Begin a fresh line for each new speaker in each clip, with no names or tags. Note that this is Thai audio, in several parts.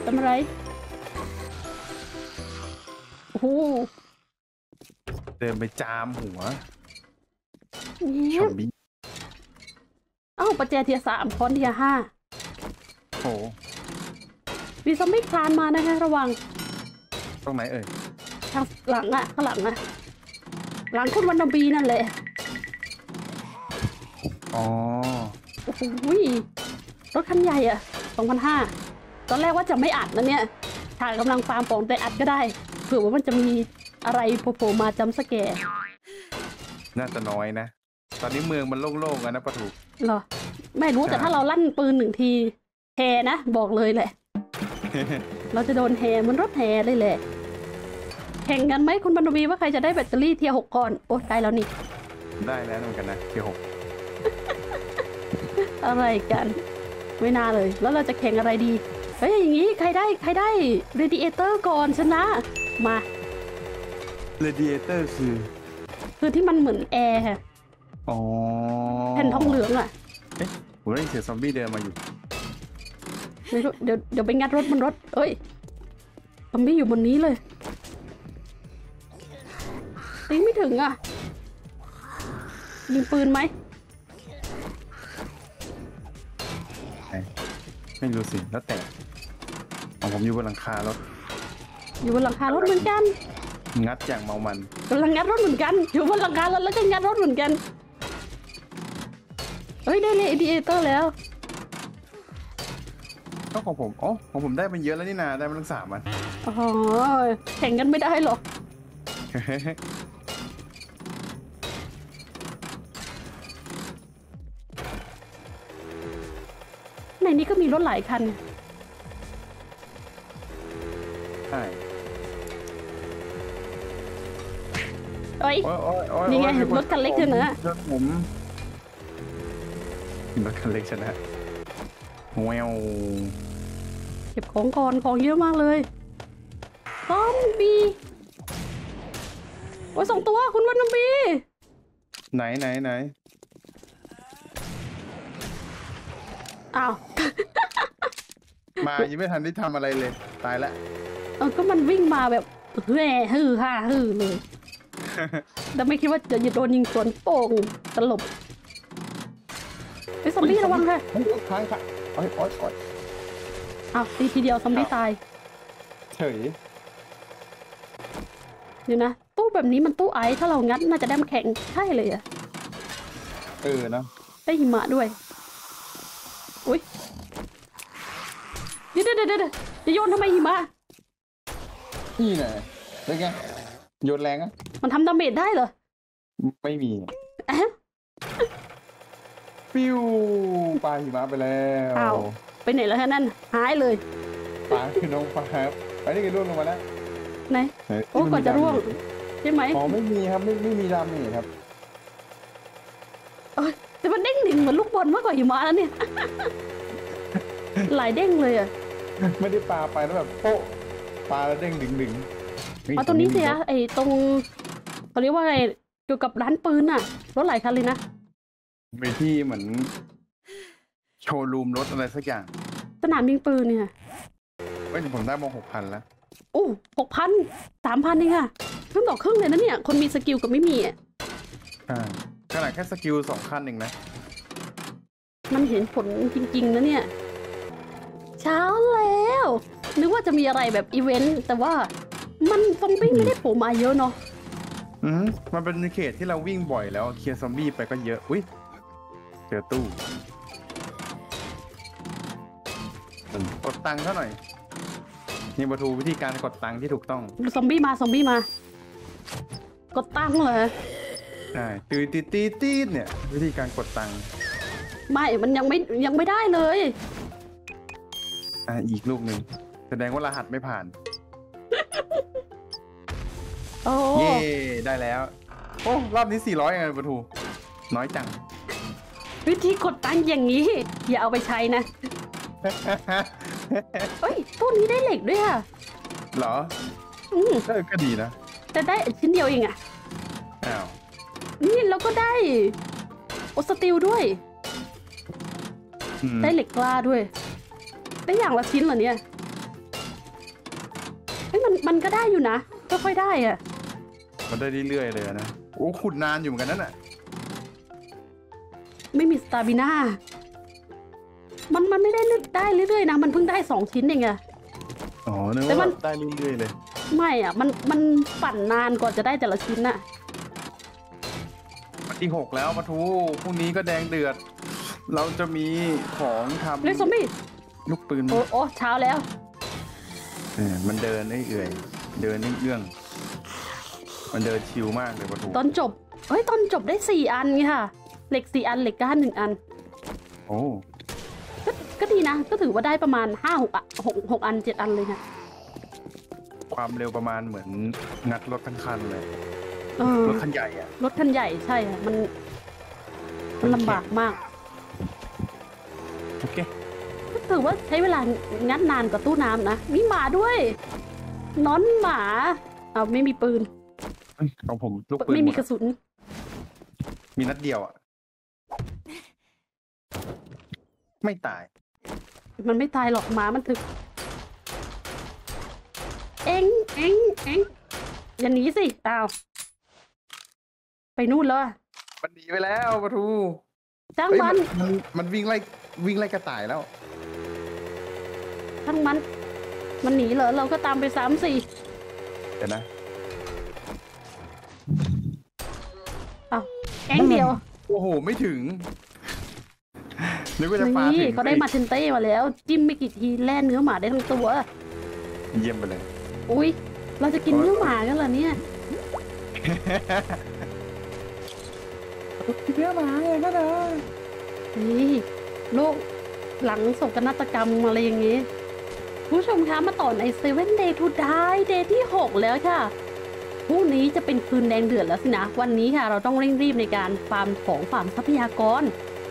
ทำอะไรโอ้โห
เดินไปจามหัว
นี่
ชอมบี้
ประแจเทีย3ค้อนเทีย5
โอ้
มีซอมบี้คลานมานะคะระวัง
ตรงไหนเอ่ย
ทางหลังข้างหลังหลังคุณวันนบีนั่นแหละ
อ๋อ
โอ้โหรถคันใหญ่อะ2,500ตอนแรกว่าจะไม่อัดนะเนี่ยถ่ายกำลังฟาร์มของแต่อัดก็ได้เผื่อว่ามันจะมีอะไรโผล่มาจำสแกร์
น่าจะน้อยนะตอนนี้เมืองมันโล่งๆนะปะถู
เหรอไม่รู้แต่ถ้าเราลั่นปืน1 ทีแฮนะบอกเลยแหละ เราจะโดนแฮมันรถแฮเลยแหละแข่งกันไหมคุณบรรณวีว่าใครจะได้แบตเตอรี่เทีย6ก่อนโอ้ได้แล้วนี่
ได้แล้วเหมือนกันนะเทีย6
อะไรกันไม่น่าเลยแล้วเราจะแข่งอะไรดีเฮ้ยอย่างนี้ใครได้เรดิเอเตอร์ก่อนชนะมา
เรดิเอเตอร์
คือที่มันเหมือนแอร์
อ๋อ
แผ่นทองเหลืองอ่ะ
เอ๊ะผมได้ยินเสียงซอมบี้เดินมาอยู่
ไม่รู้เดี๋ยวไปงัดรถบนรถเอ้ยซอมบี้อยู่บนนี้เลยตีไม่ถึงอ่ะยิงปืนไหม
ไม่รู้สิแล้วแต่ของผมอยู่บนหลังคารถ
อยู่บนหลังคารถเหมือนกัน
งัดอย่างเมามัน
กำลังงัดรถเหมือนกันอยู่บนหลังคารถแล้วก็งัดรถเหมือนกันเฮ้ยได้เลยเรดิเอเตอร์แล้ว
ก็ของผมของผมได้มันเยอะแล้วนี่นาได้มันทั้ง3 อัน
อ๋อแข่งกันไม่ได้หรอกในนี้ก็มีรถหลายคัน
ใช่
เอ้ยนี่ไงรถคันเล็กชนะ
รถผมรถคันเล็กชนะแวว
เก็บของก่อนของเยอะมากเลยซอมบี้โอ้ย2 ตัวคุณวันนบี
ไหน
อ้าว
มายังไม่ทันได้ทำอะไรเลยตายละ
ก็มันวิ่งมาแบบแห่ฮือฮ่าฮือเลยแต่ไม่คิดว่าจะโดนยิงสวนโป่งตลบไอ้ซอมบี้ระวังค่ะ
ค้างค่ะโอ๊ย
อ้าวตีทีเดียวซอมบี้ตาย
เฉย
เดี๋ยวนะตู้แบบนี้มันตู้ไอซ์ถ้าเรางัดน่าจะได้มาแข่งใช่เลยอะ
นะ
ได้หิมะด้วยอุ้ยเดี๋ยวจะโยนทำไมหิมะ
นี่ไงเป็นไงโยนแรงอ่ะ
มันทำดาเมจได้เหรอ
ไม่มีปิ้วปลาหิมะไปแล้ว
อ้าวไปไหนแล้วฮะนั่นหายเลย
ปลาคือน้องปลาครับไปนี่กันร่วงลงมาแล้ว
ไหนโอ้ก่อนจะร่วงใช่ไหม
อ๋อไม่มีครับไม่มีดำนี่ครับ
แต่มันเด้งดึงเหมือนลูกบอลมากกว่าหิมะแล้วเนี่ยหลายเด้งเลยอ่ะ
ไม่ได้ปลาไปแล้วแบบโป๊ะปลาแล้วเด้งดึง
ตรงนี้เสียไอ้ตรงเขาเรียกว่าไงเกี่ยวกับร้านปืนอ่ะรถหลายคันเลยนะ
มีที่เหมือนโชว์รูมรถอะไรสักอย่าง
สนามยิงปืนเนี่ย
ผมได้มา6,000แล้ว
โอ้6,000 3,000เองค่ะครึ่งต่อครึ่งเลยนะเนี่ยคนมีสกิลกับไม่มีอ่ะ
ขนาดแค่สกิล2 ขั้นเองนะ
มันเห็นผลจริงๆนะเนี่ยเช้าแล้วนึกว่าจะมีอะไรแบบอีเวนต์แต่ว่ามันซอมบี้ไม่ได้โผล่มาเยอะเนาะ
มันเป็นเขตที่เราวิ่งบ่อยแล้วเคลียร์ซอมบี้ไปก็เยอะอุ้ยเจอตู้กดตังค์เท่าหน่อยนี่มาดูวิธีการกดตังค์ที่ถูกต้อง
ซอมบี้มากดตังค์เหรอ
ใช่ตีเนี่ยวิธีการกดตังค์
ไม่มันยังไม่ได้เลย
อีกลูกหนึ่งแสดงว่ารหัสไม่ผ่าน
โอ้
เย่ได้แล้วโอ้รอบนี้400ไงประทูน้อยจัง
วิธีกดตังค์อย่างนี้อย่าเอาไปใช้นะเฮ้ยตู้นี้ได้เหล็กด้วยอะ
เหรอก็ดีนะ
แต่ได้ชิ้นเดียวเองอะ
อ้าว
นี่เราก็ได้โอสติลด้วยได้เหล็กกล้าด้วยได้อย่างละชิ้นเหรอเนี่ยมันก็ได้อยู่นะค่อยๆได้อะ
มันได้เรื่อยๆเลยนะโอ้ขุดนานอยู่เหมือนกันนั่นน่ะ
ไม่มีสตาบิน่ามันไม่ได้ได้เรื่อยๆนะมันเพิ่งได้2 ชิ้นเองอะ
อ๋อนึก
แต่
ว่า
มัน
ได้เรื่อยๆเลย
ไม่อะมันปั่นนานกว่าจะได้แต่ละชิ้นน่ะ
วันที่ 6แล้วปะทูพรุ่งนี้ก็แดงเดือด เราจะมีของทำ
เลสซอมบี้
ลูกปืน
โอ้เช้าแล้ว
มันเดินเอื่อยๆเดินเอื้องๆมันเดินชิวมากเลยปะทู
ตอนจบตอนจบได้4 อันค่ะเหล็ก4 อันเหล็กก้าน1 อัน
โอ้
ก็ดีนะก็ถือว่าได้ประมาณ5-6 6 อัน 7 อันเลยนะ
ความเร็วประมาณเหมือนงัดรถทั้งคันเลย
เออ
รถคันใหญ่อะ
รถคันใหญ่ใช่ค่ะมันลำบากมาก
โอเค
ก็ถือว่าใช้เวลางัดนานกว่าตู้น้ำนะมีหมาด้วยน้อนหมาเอาไม่มีปืน
ของผมลูกปืน
ไม่
ห
มี
ด
กระสุน
มีนัดเดียวอะไม่ตาย
มันไม่ตายหรอกหมามันถึกเอ็งอย่าหนีสิอ้าวไปนู่นแล้วอะ
มันหนีไปแล้วปะทู
จ้าง
เอ้ย
มัน
มันวิ่งไล่กระต่ายแล้ว
ช่างมันหนีเหรอเราก็ตามไป3-4
เดี๋ยวนะ
อ้าวแองเดียว
โอ้โห ไม่ถึง นึกว่าจะปา
นี่
ถึง
เขาได้มาเทนเต้มาแล้ว จิ้มไม่กี่ทีแล่เนื้อหมาได้ทั้งตัว
เยี่ยมไปเลย
อุ้ยเราจะกินเนื้อหมากันเหรอเนี่ย
เนื้อหมาเลยก็ได้
นี่โลกหลังโศกนาฏกรรมอะไรอย่างงี้ผู้ชมคะมาต่อใน Seven Day to Die Day ที่ 6 แล้วค่ะพรุ่งนี้จะเป็นคืนแดงเดือดแล้วสินะ วันนี้ค่ะเราต้องเร่งรีบในการฟาร์มของฟาร์มทรัพยากร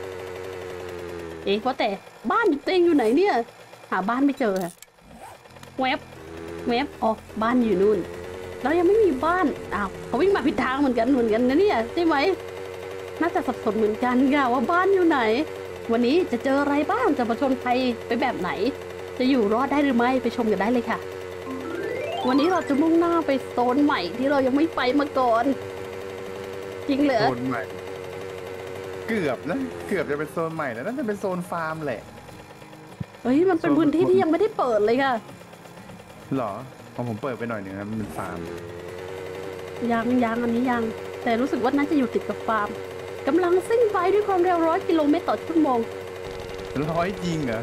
ว่าแต่บ้านตัวเองอยู่ไหนเนี่ย หาบ้านไม่เจอเว็บอ๋อบ้านอยู่นู่นเรายังไม่มีบ้านอ้าวเขาวิ่งมาผิดทางเหมือนกันนะเนี่ยใช่ไหมน่าจะสับสนเหมือนกันค่ะว่าบ้านอยู่ไหน วันนี้จะเจออะไรบ้างจะผจญภัยไปแบบไหน จะอยู่รอดได้หรือไม่ไปชมกันได้เลยค่ะ วันนี้เราจะมุ่งหน้าไปโซนใหม่ที่เรายังไม่ไปมาก่อน จริงเหรอ
โซนใหม่ เกือบจะเป็นโซนใหม่แล้วน่าจะเป็นโซนฟาร์มแหละ
เฮ้ยมันเป็นพื้นที่ที่ยังไม่ได้เปิดเลยค่ะ
หรอของผมเปิดไปหน่อยหนึ่งนะมันเป็นฟาร์ม
ยังอันนี้ยัง แต่รู้สึกว่าน่าจะอยู่ติดกับฟาร์มกำลังซิ่งไปด้วยความเร็ว100 กิโลเมตรต่อชั่วโมง
ร้อยจริงเหรอ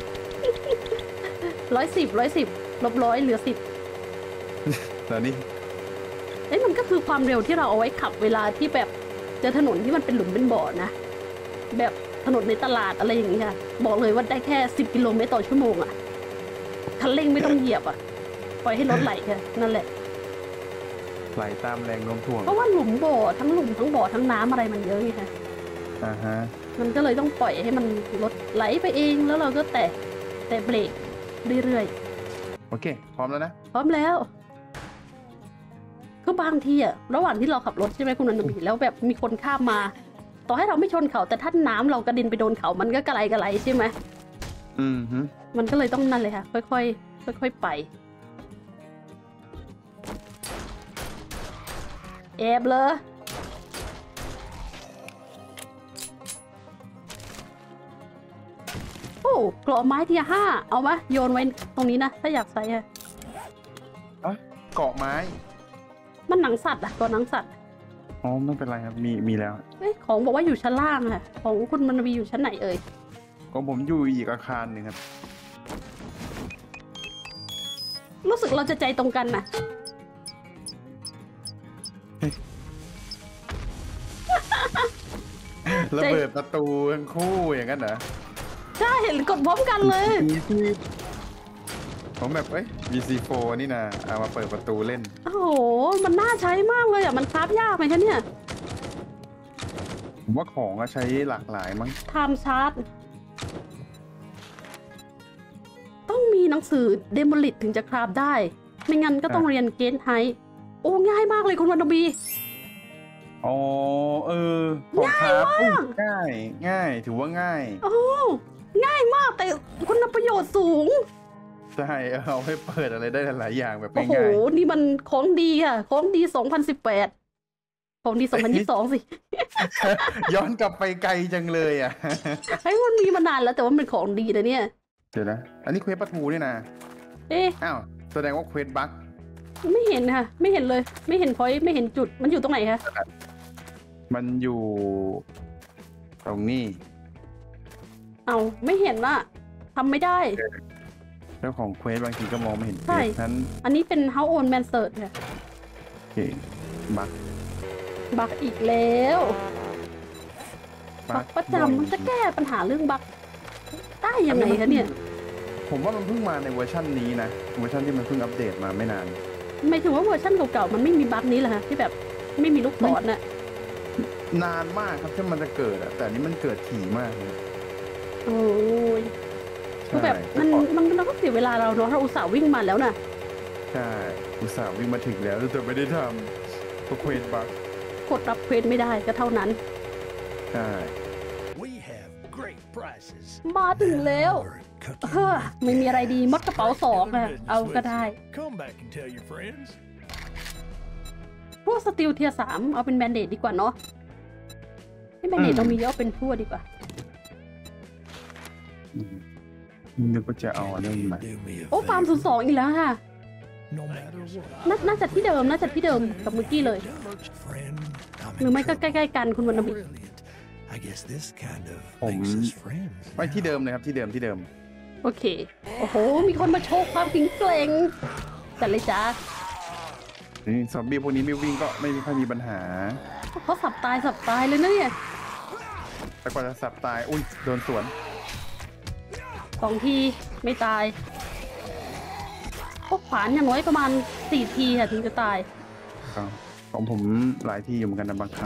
110 ลบ100เหลือ 10
ตอนนี้
มันก็คือความเร็วที่เราเอาไว้ขับเวลาที่แบบเจอถนนที่มันเป็นหลุมเป็นบ่อนะ แบบถนนในตลาดอะไรอย่างนี้ค่ะบอกเลยว่าได้แค่10 กิโลเมตรต่อชั่วโมงอะคันเร่งไม่ต้องเหยียบอะปล่อยให้รถไหลแค่นั่นแหละ
ไหลตามแรงโน้มถ่วง
เพราะว่าหลุมบ่อทั้งหลุมทั้งบ่อทั้งน้ำอะไรมันเยอะไงคะ
อ่าฮะ
มันก็เลยต้องปล่อยให้มันรถไหลไปเองแล้วเราก็แตะเบรกเรื่อย
โอเค พร้อมแล้วนะ
ๆพร้อมแล้วคือบางทีอะระหว่างที่เราขับรถใช่ไหมคุณอนุบีแล้วแบบมีคนข้ามมา ต่อให้เราไม่ชนเขาแต่ถ้าน้ำเรากระเด็นไปโดนเขามันก็กระไรใช่ไหม
อืมฮึ
มันก็เลยต้องนั่นเลยค่ะค่อยๆไปแอบเลยโอ้กรอไม้ที5เอามาโยนไว้ตรงนี้นะถ้าอยากใส่อะ
เกาะไม้
มันหนังสัตว์อะตัวหนังสัตว์
อ๋อไม่เป็นไรครับ มีแล้ว
ของบอกว่าอยู่ชั้นล่างอะของคุณมันวีอยู่ชั้นไหนเอ่ย
ของผมอยู่อีกอาคารหนึ่งครับ
รู้สึกเราจะใจตรงกันนะ
ระเบิดประตูทั้งคู่อย่างนั้นเหรอ
ใช่เห็นกดพร้อมกันเลย
ผมแบบมี C4 นี่นะเอามาเปิดประตูเล่น
โอ้โหมันน่าใช้มากเลยอะมันคราฟยากไหมคะเนี่ย
ผมว่าของใช้หลากหลายมั้ง
ไทม์ชาร์จต้องมีหนังสือเดโมลิตถึงจะคราฟได้ ไม่งั้นก็ต้องเรียนเกณฑ์ไฮโอ้ง่ายมากเลยคุณวันนบี
อ๋อของครับง่ายถือว่าง่าย
โอ้ง่ายมากแต่คุณประโยชน์สูง
ใช่เอาให้เปิดอะไรได้หลายอย่างแบบ
โอ้โห
ง่าย
นี่มันของดีค่ะของดี2018ของดี2022สิ
ๆ ย้อนกลับไปไกลจังเลยอ่ะ
ไอ้ยมันมีมานานแล้วแต่ว่ามันเป็นของดีนะเนี่ย
เดี๋ยวนะอันนี้เควสปลาทูนี่นะ
เอ๊ะ
อ้าวแสดงว่าเควสบั๊ก
ไม่เห็นค่ะ ไม่เห็นเลย ไม่เห็นพอยต์ไม่เห็นจุดมันอยู่ตรงไหนคะ
มันอยู่ตรงนี้
เอาไม่เห็นน่ะทำไม่ได้
เจ้าของเควสบางทีก็มองไม่เห็นเคว
ใช่
สนั้น
อันนี้เป็น House Own Man Search ค่ะ
โอเคบั๊ก
บักอีกแล้วบักประจำมันจะแก้ปัญหาเรื่องบักได้ยังไงคะเนี่ย
ผมว่ามันเพิ่งมาในเวอร์ชันนี้นะเวอร์ชันที่มันเพิ่งอัปเดตมาไม่นาน
ไม่ถึงว่าเวอร์ชันเก่าๆมันไม่มีบักนี้เหรอฮะที่แบบไม่มีลูกศรน่ะ
นานมากครับที่มันจะเกิดอะแต่อันนี้มันเกิดถี่มากเลย
โอ้ยคือแบบ
ใช่
มันเราก็เสียเวลาเราเนาะเราอุตส่าห์วิ่งมาแล้วน่ะ
ใช่อุตส่าห์วิ่งมาถึงแล้วแต่ไม่ได้ทำเพราะเควสบั๊ก
กดรับเควสไม่ได้ก็เท่านั้น
ใช่
We have great prices.
มาถึงแล้ว
Or cookie.
เฮ้อไม่มีอะไรดีมดกระเป๋าสองอะเอาก็ได้
Come back and tell your friends.
พวกสติลเทียร์3เอาเป็นแบนเดดดีกว่าเนาะไม่แบนเดดเรามีเยอะเป็นพวกดีกว่า
นึกว่าจะเอาเรื่องมา
Do me a
โอ้ฟาร์ม
favor.
02อีกแล้วค่ะ
No matter what.
น่าจะที่เดิมกับเมื่อกี้เลย
Friend, I'm
หรือไม่
in
ก็
trouble.
ใกล้ๆกันคุณวรรณบิ
Brilliant. I guess this kind of
ผม-
makes us friends.
ไว้ที่เดิมเลยครับที่เดิม
โอเค โอ้โห มีคนมาโชว์ความแข็งแกร่งจัดเลยจ้า
นี่ซอมบี้พวกนี้ไม่วิ่งก็ไม่ค่อยมีปัญหา
เขาสับตายเลยนะเนี่ย
แต่กว่าจะสับตายอุ้ยโดนสวน
2 ทีไม่ตายพวกขวานอย่างน้อยประมาณ4 ทีค่ะถึงจะตาย
ของผมหลายที่อยู่เหมือนกันนะบางครั้ง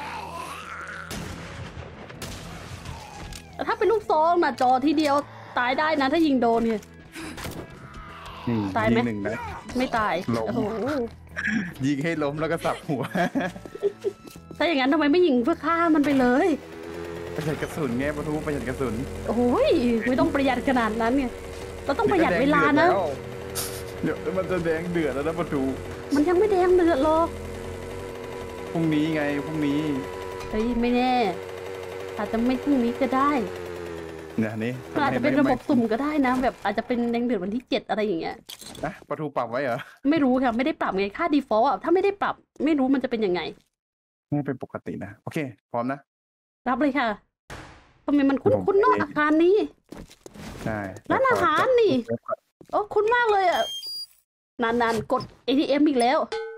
แต่ถ้าเป็นลูกซองน่ะจอทีเดียวตายได้นะถ้ายิงโดนเนี่ย
นี่
ตายไหม
ยิงหนึ่งนะ
ไม่ตาย
ล้ม
โอ้โห
ยิงให้ล้มแล้วก็สับหัว
ถ้าอย่างนั้นทำไมไม่ยิงเพื่อฆ่ามันไปเลย
ประหยัดกระสุนไงปะทูประหยัดกระสุน
โอ้ยไม่ต้องประหยัดขนาดนั้นเนี่ยเราต้องประหยัดเวลานะ
เดี๋ยวมันจะแดงเดือดแล้วนะปะทู
มันยังไม่แดงเดือดหรอก
พรุ่งนี้ไงพรุ่งนี้
เฮ้ยไม่แน่ อาจจะไม่พรุ่งนี้ก็ได้
เนี่ยนี่
มันอาจจะเป็นระบบสุ่มก็ได้นะ แบบอาจจะเป็นแดงเดือดวันที่ 7อะไรอย่างเงี้ย
นะปะทูปรับไว้เหรอ
ไม่รู้ค่ะไม่ได้ปรับไงค่า default อ่ะถ้าไม่ได้ปรับไม่รู้มันจะเป็นยังไง
ไม่เป็นปกตินะโอเคพร้อมนะ
รับเลยค่ะทำไมมันคุ้นๆเนาะอาคารนี้
ใช่
ร้านอาหารนี่ โอ้คุ้นมากเลยอ่ะนานๆกด ATM อีกแล้ว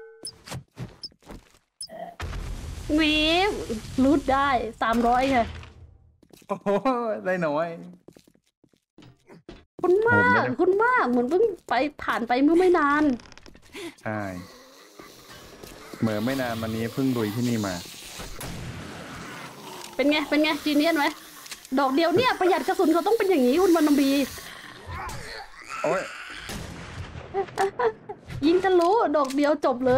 วีรูดได้300ค่ะ
โอ้โหได้น้อย
คุ้นมากคุ้นมากเหมือนเพิ่งไปผ่านไปเมื่อไม่นาน
ใช่เหมือนไม่นานมานี้เพิ่งลุยที่นี่มา
เป็นไงจีเนียนไหมดอกเดียวเนี่ยประหยัดกระสุนเขาต้องเป็นอย่างนี้คุณวรรณบี
โอ้ย
ยิงทะลุดอกเดียวจบเลย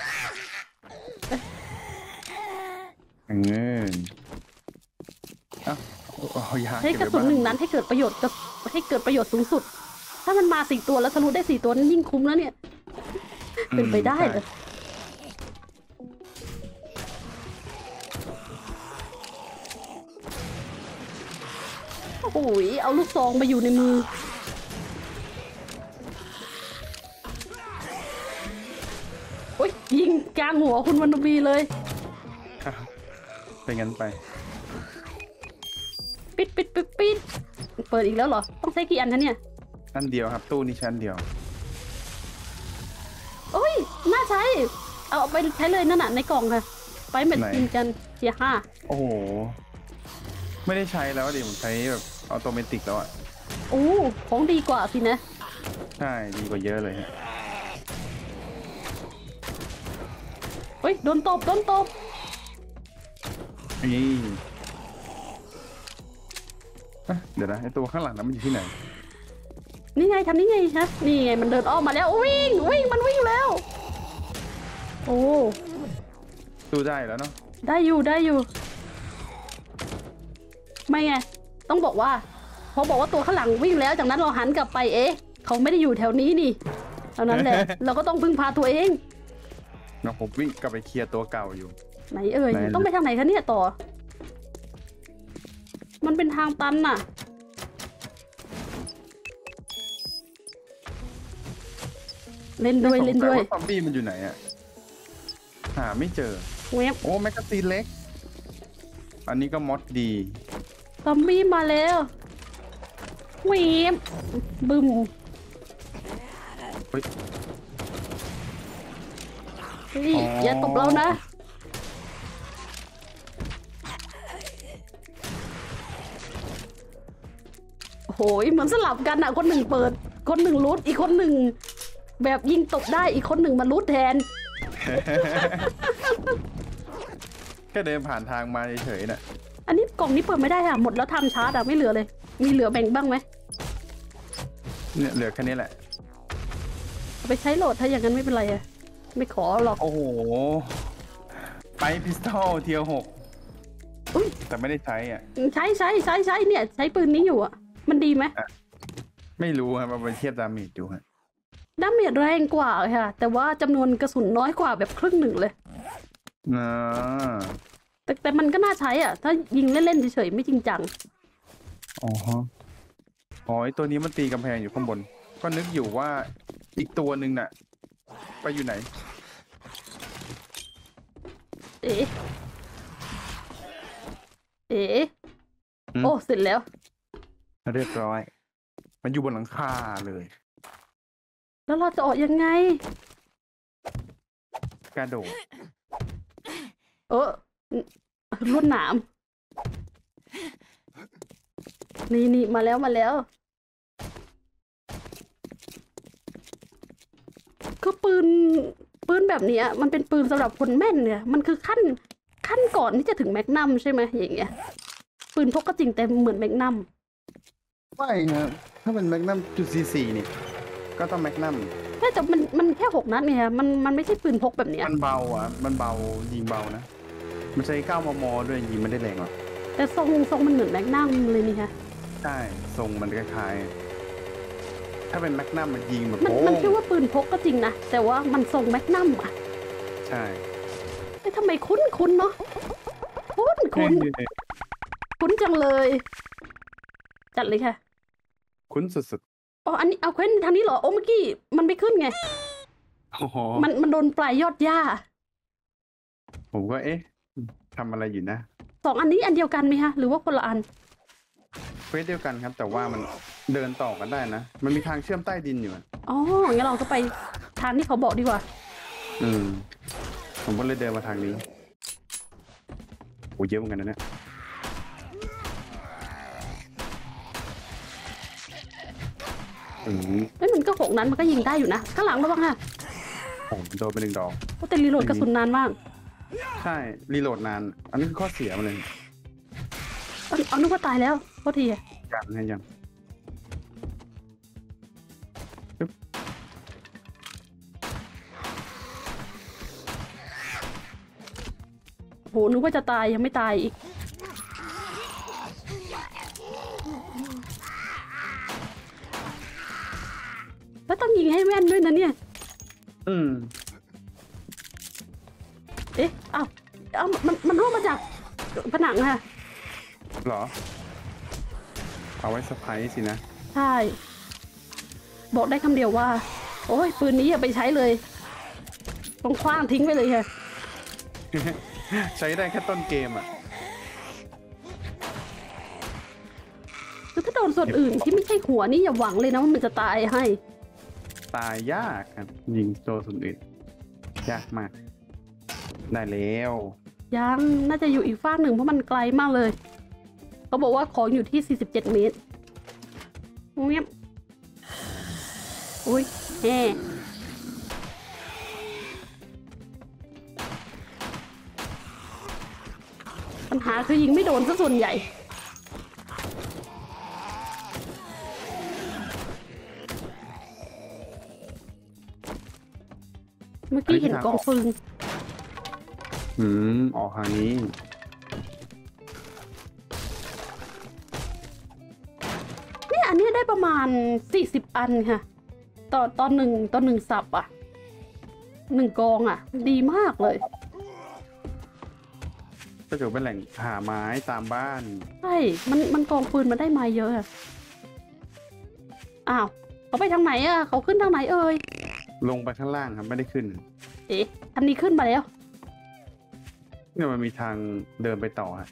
เงินเอ้าเอายา
ให้กระสุน
เบไว้
หนึ่งนั้นให้เกิดประโยชน์สูงสุด ถ้ามันมา4 ตัวแล้วทะลุได้4 ตัวนั้นยิ่งคุ้มแล้วเนี่ย เป็นไปได้เลยโอ้โหเอาลูกซองมาอยู่ในมือโอ้ยยิงกลางหัวคุณวรรณบีเลย
ครับเป็นงั้นไป
ปิดเปิดอีกแล้วเหรอ ต้องใช้กี่อันคะเนี่ย
อันเดียวครับ ตู้นี้ชั้นเดียว
โอ้ย น่าใช้ เอาไปใช้เลยนั่นน่ะในกล่องค่ะ ไปเม็ด
ไหน
กินกันเทียร์
โอ้โห ไม่ได้ใช้แล้วดิผมใช้แบบออโตเมติกแล้วอ่ะ
5โอ้ของดีกว่าสินะ
ใช่ดีกว่าเยอะเลยฮะ
เฮ้ย โดนตบ
นี่อ่ะเดี๋ยวนะไอตัวข้างหลังนั้นมันอยู่ที่ไหน
นี่ไงทำนี่ไงฮะ นี่ไงมันเดินอ้อมมาแล้ว วิ่งมันวิ่งแล้ว โอ้
สู้ได้แล้วเนาะ
ได้อยู่ ไม่ไง ต้องบอกว่าพอบอกว่าตัวข้างหลังวิ่งแล้วจากนั้นเราหันกลับไปเขาไม่ได้อยู่แถวนี้นี่เท่านั้นแหละ เราก็ต้องพึ่งพาตัวเอง
นะผมวิ่งกลับไปเคลียร์ตัวเก่าอยู่
ไหนเอ่ย
ไหน
ต้องไปทางไหนคะเนี่ยต่อ มันเป็นทางตันน่ะ เล่นด้วยเล่นด้วย
สงสัว่าซอมบี้มันอยู่ไหนอะหาไม่เจอ
เว็บ
โอ้แมกกาซีนเล็ก อันนี้ก็มอดดี
ซอมบี้มาแล้วเว็บบึ้ม
เฮ้ย
นี่อย่าตบเรานะ โหยเหมือนสลับกันอะคนหนึ่งเปิด คนหนึ่งรูทอีกคนหนึ่งแบบยิงตบได้อีกคนหนึ่งมารูทแทน
แค่เดินผ่านทางมาเฉยๆน่ะ
อันนี้กล่องนี้เปิดไม่ได้ค่ะหมดแล้วทำชาร์จอะไม่เหลือเลย มีเหลือแบ่งบ้างไหม
เนี่ยเหลือแค่นี้แหละ
เอาไปใช้โหลดถ้าอย่างนั้นไม่เป็นไรอะไม่ขอหรอก
โอ้โห ไปพิสตอลเทียร์
อุ๊ย
6แต่ไม่ได้ใช้อ่ะ
ใช้เนี่ยใช้ปืนนี้อยู่อะมันดีไหม
ไม่รู้ครับมาไปเทียบดาเมจดูฮะ
ดาเมจแรงกว่าค่ะ แต่ว่าจำนวนกระสุนน้อยกว่าแบบครึ่งหนึ่งเลย
อ่า
แต่มันก็น่าใช้อ่ะ ถ้ายิงเล่นๆเฉยๆไม่จริงจัง
อ๋อฮะอ๋อไอตัวนี้มันตีกำแพงอยู่ข้างบน ก็นึกอยู่ว่าอีกตัวหนึ่งน่ะ ไปอยู่ไหน
เอ๋เอ๋
อืม
โอ้เสร็จแล้ว
เรียบร้อย มันอยู่บนหลังคาเลย
แล้วเราจะออกยังไง
กระโดด
ลวดหนามนี่มาแล้วคือปืนแบบเนี้ยมันเป็นปืนสำหรับคนแม่นเนี่ยมันคือขั้นก่อนที่จะถึงแมกนัมใช่ไหมอย่างเงี้ยปืนพกก็จริงแต่เหมือนแมกนัม
ไม่ครับถ้าเป็นแมกนัมจุด44นี่ ก็ต้องแมกนัม
แต่มันแค่6 นัดเนี่ยมันไม่ใช่ปืนพกแบบเนี้ย
มันเบาอ่ะ มันเบายิงเบานะ มันใช้9 มม. ด้วยยิงไม่ได้แรงหรอก
แต่ทรงมันเหมือนแมกนัมเลยนี่ค่ะ
ใช่ทรงมันคล้ายๆถ้าเป็นแมกนัมมันยิงแบบ
มัน
โอ้
มันชื่อว่าปืนพกก็จริงนะแต่ว่ามันทรงแมกนัมอ่ะ
ใช่
ทำไมคุ้นเนาะคุ้นจังเลย จัดเลยค่ะ
คุ้นสุด
อ๋ออันนี้เอาเค้นทางนี้เหรอโอ้เมื่อกี้มันไม่ขึ้นไง
ๆโอ้โห
มันโดนปลายยอดหญ้า
ผมก็เอ๊ะทำอะไรอยู่นะ
2 อันนี้อันเดียวกันไหมคะหรือว่าคนละอัน
เควสเดียวกันครับ แต่ว่ามันเดินต่อกันได้นะ มันมีทางเชื่อมใต้ดินอยู่อะ
อ๋องั้นเราก็ไปทางที่เขาบอกดีกว่า
ผมก็เลยเดินมาทางนี้โอ้เยอะเหมือนกันนะเนี่ย
เอ้ยมันก็6 นัดมันก็ยิงได้อยู่นะข้างหลังระวังค่ะ
ผมโดนไป1 ดอก
โอ้แต่รีโหลดกระสุนนานมาก
ใช่รีโหลดนาน อันนี้คือข้อเสียมันเลย
เอานึกว่าตายแล้วโทษที
ยัง
โหนึกว่าจะตายยังไม่ตายอีกแล้วต้องยิงให้แม่นด้วยนะเนี่ย เอ๊ะเอามันร่วงมาจากผนังค่ะ
เหรอ เอาไว้สะพายสินะ
ใช่ บอกได้คำเดียวว่า โอ้ยปืนนี้อย่าไปใช้เลยต้องคว้างทิ้งไปเลยค่ะ
ใช้ได้แค่ต้นเกมอ่ะ
คือถ้าโดนส่วนอื่นที่ไม่ใช่หัวนี่อย่าหวังเลยนะว่ามันจะตายให้
ตายยากครับยิงตัวส่วนอื่นยากมาก ได้แล้ว
ยังน่าจะอยู่อีกฟากหนึ่งเพราะมันไกลมากเลย เขาบอกว่าของอยู่ที่47 เมตรเงียบอุ้ยแฮ่ปัญหาคือยิงไม่โดนซะส่วนใหญ่ เมื่อกี้เห็นกองฟืน
ออกทางนี้
เนี่ยอันนี้ได้ประมาณมาณ40 อันค่ะตอนหนึ่งสับอ่ะ1 กองอ่ะ ดีมากเลย
ก็ถือเป็นแหล่งหาไม้ตามบ้าน
ใช่มันกองปืนมันได้มาเยอะอะอ้าวเขาไปทางไหนอ่ะเขาขึ้นทางไหนเอ่ย
ลงไปข้างล่างครับไม่ได้ขึ้น
เอ๊ะอันนี้ขึ้นมาแล้ว
เนี่ยมันมีทางเดินไปต่อฮะ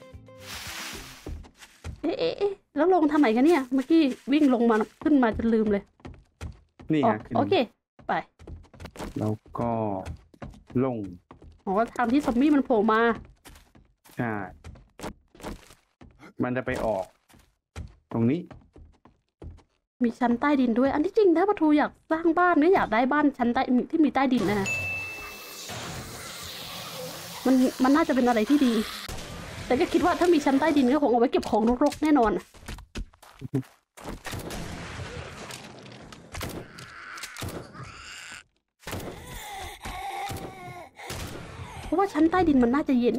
เอ๊ะแล้วลงทางไหนกันเนี่ยเมื่อกี้วิ่งลงมาขึ้นมาจนลืมเลย
นี่
อ๋อ
ฮะขึ้น
โอเคไป
แล้วก็ลง
อ๋อทางที่ซอมบี้มันโผล่มา
ใช่มันจะไปออก ตรงนี้
มีชั้นใต้ดินด้วย อันที่จริงถ้าปะทูอยากสร้างบ้านเนี่ยอยากได้บ้านชั้นใต้ที่มีใต้ดินนะมันน่าจะเป็นอะไรที่ดี แต่ก็คิดว่าถ้ามีชั้นใต้ดินก็คงเอาไว้เก็บของรกๆแน่นอนเพราะว่าชั้นใต้ดินมันน่าจะเย็น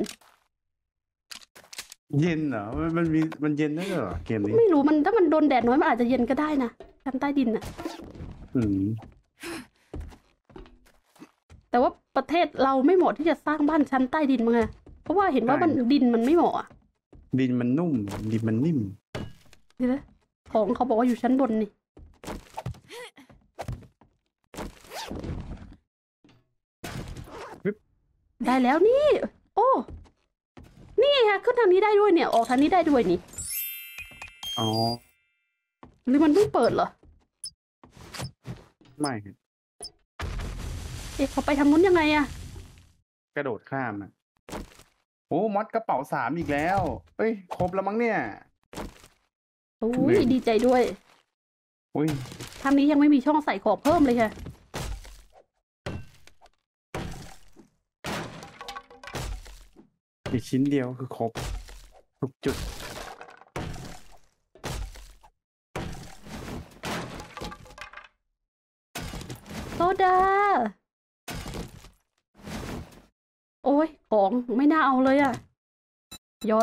เย็นเหรอมันเย็นได้เหรอเกมนี้
ไม่รู้ถ้ามันโดนแดดน้อยมันอาจจะเย็นก็ได้นะชั้นใต้ดินน่ะ
อืม
แต่ว่าประเทศเราไม่เหมาะที่จะสร้างบ้านชั้นใต้ดินมั้งไงเพราะว่าเห็นว่ามันดินมันไม่เหมาะอะ
ดินมันนุ่ม ดินมันนิ่ม
เดี๋ยวนะของเขาบอกว่าอยู่ชั้นบนนี่ได้แล้วนี่ โอ้นี่ฮะขึ้นทางนี้ได้ด้วยเนี่ย ออกทางนี้ได้ด้วยนี่
อ๋อ
หรือมันเพิ่งเปิดเหรอ
ไม่ครับ
เอ๊ะเขาไปทางนู้นยังไงอะ
กระโดดข้ามอ่ะโอ้มอดกระเป๋า3อีกแล้วเอ้ยครบแล้วมั้งเนี่ย
โอ้ยดีใจด้วย
อุ้ย
ทางนี้ยังไม่มีช่องใส่ของเพิ่มเลยค่ะ
อีกชิ้นเดียวคือครบทุกจุด
โซดา โอ้ยของไม่น่าเอาเลยอะย่อย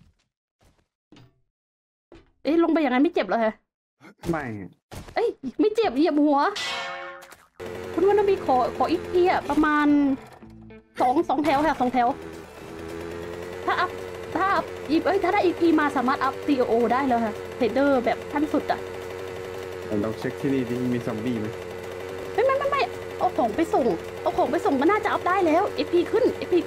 เอ๊ะลงไปอย่างนั้นไม่เจ็บเหรอฮะ
ไม่อะ
เอ้ยไม่เจ็บเหยียบหัว คุณว่าน้ำมีขออีกทีอะประมาณสองแถวค่ะ2 แถว ถ้าได้อีกทีมาสามารถอัพ COO ได้แล้วค่ะเทรดเดอร์แบบขั้นสุดอะ
ลองเช็คที่นี่ดิมีซอมบี้ไหม
ไม่เอาของไปส่งมันน่าจะอัพได้แล้ว FP ขึ้น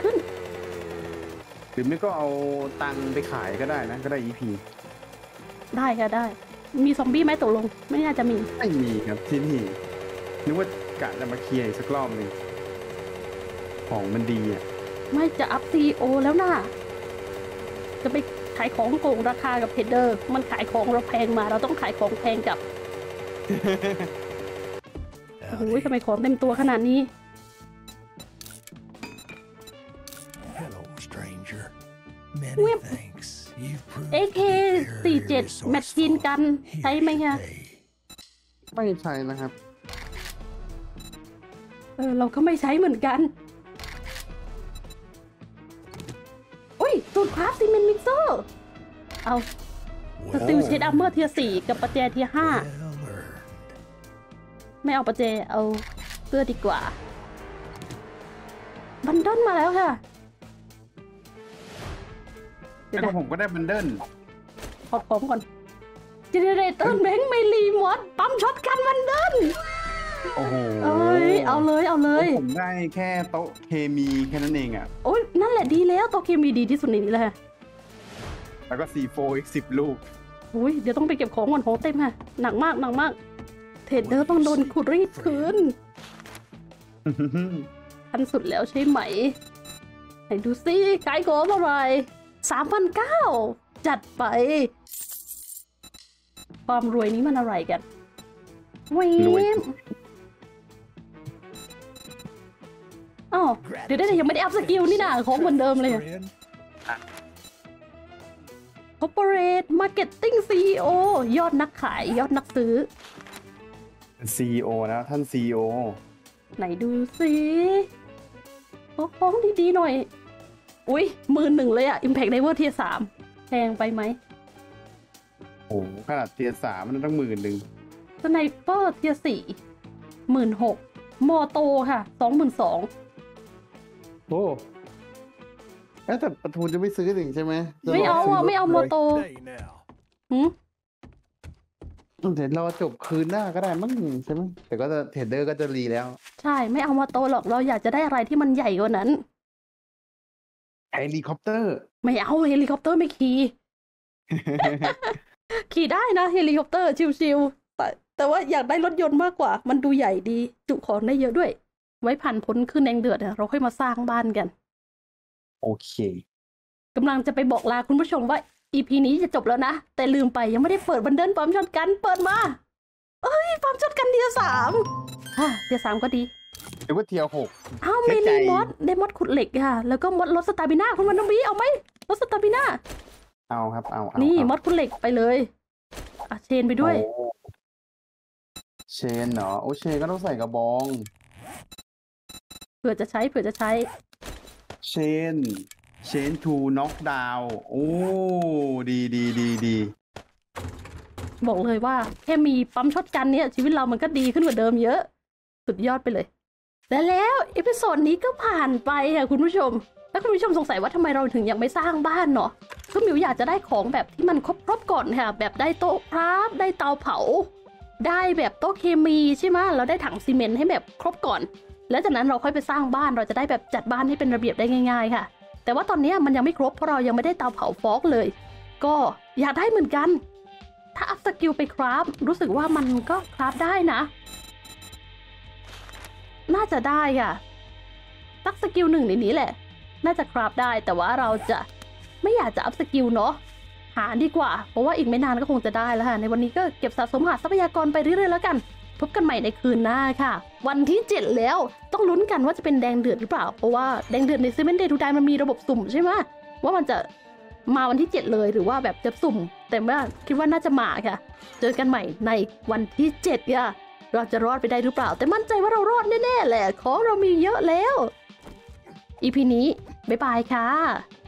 หรือไม่ก็เอาตังค์ไปขายก็ได้นะ ก็ได้ EP
ได้ค่ะได้ มีซอมบี้ไหมตกลง ไม่น่าจะมี
ไม่มีครับที่นี่นึกว่ากะจะมาเคลียร์อีกสักรอบหนึ่งของมันดีอ่ะ
ไม่จะอัพ CEO แล้วนะจะไปขายของโกงราคากับเทรดเดอร์ มันขายของเราแพงมาเราต้องขายของแพงกับ โอ้โห
Howdy.
ทำไมของเต็มตัวขนาดนี้
Hello, stranger. Many
Whip.
thanks. You've proved
AK-47 แมชชีนกันใช้ไหมคะ
ไม่ใช่นะครับ
เราก็ไม่ใช้เหมือนกัน อุ้ยสูตรคราฟซีเมนต์มิกเซอร์ เอาสติลเชดอัมเมอร์เทีย4กับประแจเทีย5
Well earned.
ไม่เอาประแจเอาเสื้อดีกว่า บันเดิลมาแล้วค่ะ เดี๋ยว
แต่
นะ
ผมก็ได้บันเดิล
ขอของก่อนเจเนเรเตอร์แบงค์ไมลีมอสปั๊มช็อตกันบันเดิล
โอ้โห
เอ้ยเอาเลย
ผมได้แค่โต๊ะเคมีแค่นั้นเองอ่ะ
โอ้ยนั่นแหละดีแล้วตัวเคมีดีที่สุดในนี้เลยค่ะ
แล้วก็ C4 อีก10 ลูก
อุ้ยเดี๋ยวต้องไปเก็บของก่อนของเต็มค่ะ หนักมากเทรดเดอร์ต้องโดนขุดรีดคืนขั้นสุดแล้วใช่ไหมไหนดูซิขายของเท่าไหร่3,900จัดไป ความรวยนี้มันอะไรกันเว
รวย
มอ๋อเดี๋ยวยังไม่ได้อัพสกิลนี่นะของเหมือนเดิมเลย
Friend.
Corporate Marketing CEO ยอดนักขายยอดนักซื้อ
CEO แล้วท่าน CEO
ไหนดูสิของดีๆหน่อย อุ้ย11,000เลยอะ Impact Diver Tier 3แพงไปไหม
โอ้โหขนาดเทียร์3มันต้อง10,000
สไนเปอร์เทียร์4 16,000มอโตค่ะ 22,000
โอ้แต่ปทูนจะไม่ซื้อหนึ่งใช่ไหมจะ
ไม่เอา
รซื้
อ่ะ ไม่เอามอโต
Day now.
หืม
เดี๋ยวรอจบคืนหน้าก็ได้มั้งใช่ไหมแต่ก็จะเทรดเดอร์ก็จะรีแล้ว
ใช่ไม่เอามอโตหรอกเราอยากจะได้อะไรที่มันใหญ่กว่านั้น
เฮลิคอปเตอร์
ไม่เอาเฮลิคอปเตอร์ไม่ขี่ ขี่ได้นะเฮลิคอปเตอร์ชิวๆแต่ว่าอยากได้รถยนต์มากกว่า มันดูใหญ่ดี จุของได้เยอะด้วย ไว้ผ่านพ้นขึ้นแดงเดือดเราค่อยมาสร้างบ้านกัน
โอเค
กำลังจะไปบอกลาคุณผู้ชมว่า EP นี้จะจบแล้วนะ แต่ลืมไปยังไม่ได้เปิดบันเดิลปั๊มช็อตกันเปิดมาเอ้ยปั๊มช็อตกันเทียร์3เทียร์3ก็ดี
หรือว่าเทียวหก
อ้าว
เสี
เม
ยใจ
ลีมอสได้มอสขุดเหล็กค่ะ แล้วก็มอสรถสตาร์บิน่าคุณวันน้องบีเอาไหมรถสตาร์บิน่า
เอาครับเอา
นี่
เอา
มอสขุดเหล็กไปเลยอ่ะเชนไปด้วย
โอ้เชนเหรอโอเชนก็ต้องใส่กระบอง
เผื่อจะใช้
เชนทูน็อกดาวโอ้ดี
บอกเลยว่าแค่มีปั๊มช็อตกันเนี่ยชีวิตเรามันก็ดีขึ้นกว่าเดิมเยอะ สุดยอดไปเลย และแล้วเอพิโซดนี้ก็ผ่านไปค่ะคุณผู้ชม แล้วคุณผู้ชมสงสัยว่าทำไมเราถึงยังไม่สร้างบ้านเนาะคือมิวอยากจะได้ของแบบที่มันครบก่อนค่ะ แบบได้โต๊ะคราฟได้เตาเผา ได้แบบโต๊ะเคมีใช่ไหมเราได้ถังซีเมนต์ให้แบบครบก่อน แล้วจากนั้นเราค่อยไปสร้างบ้านเราจะได้แบบจัดบ้านให้เป็นระเบียบได้ง่ายๆค่ะ แต่ว่าตอนนี้มันยังไม่ครบเพราะเรายังไม่ได้เตาเผาฟอกเลย ก็อยากได้เหมือนกัน ถ้าอัพสกิลไปคราฟรู้สึกว่ามันก็คราฟได้นะ น่าจะได้ค่ะสักสกิล1ในนี้แหละ น่าจะคราฟได้แต่ว่าเราจะไม่อยากจะอัพสกิลเนาะหาดีกว่าเพราะว่าอีกไม่นานก็คงจะได้แล้วค่ะในวันนี้ก็เก็บสะสมหาทรัพยากรไปเรื่อยๆแล้วกันพบกันใหม่ในคืนหน้าค่ะ วันที่ 7 แล้วต้องลุ้นกันว่าจะเป็นแดงเดือดหรือเปล่าเพราะว่าแดงเดือดใน7 Day to Die มันมีระบบสุ่มใช่ไหมว่ามันจะมาวันที่ 7 เลยหรือว่าแบบจะสุ่มแต่ว่าคิดว่าน่าจะมาค่ะเจอกันใหม่ในวันที่ 7ค่ะเราจะรอดไปได้หรือเปล่าแต่มั่นใจว่าเรารอดแน่ๆแหละของเรามีเยอะแล้ว EP นี้บ๊ายบายค่ะ